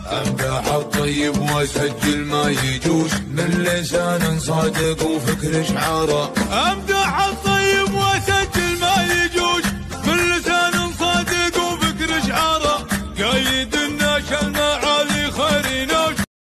امدح الطيب واسجل ما يجوش من لسان صادق وفكر شعاره. امدح